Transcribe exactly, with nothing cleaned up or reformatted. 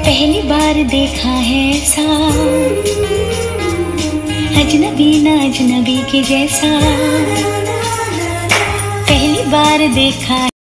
पहली बार देखा है ऐसा, अजनबी ना अजनबी के जैसा, पहली बार देखा।